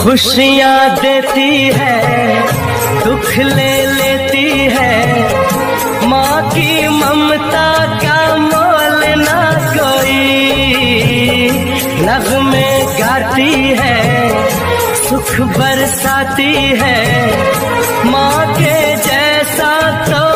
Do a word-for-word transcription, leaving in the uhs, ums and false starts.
खुशियाँ देती है, दुख ले लेती है, माँ की ममता का मोल ना कोई। नग़्मे गाती है, सुख बरसाती है, माँ के जैसा तो